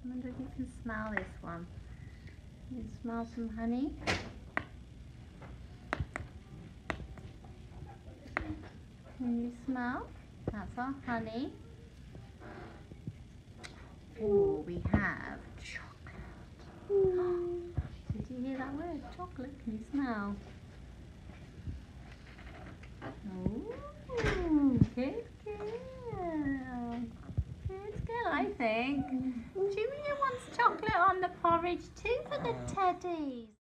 I wonder if you can smell this one. Can you smell some honey? Can you smell? That's our honey. Oh, we have chocolate. Did you hear that word? Chocolate. Can you smell? Oh, good girl. Good girl, I think. Junior wants chocolate on the porridge too for the teddies.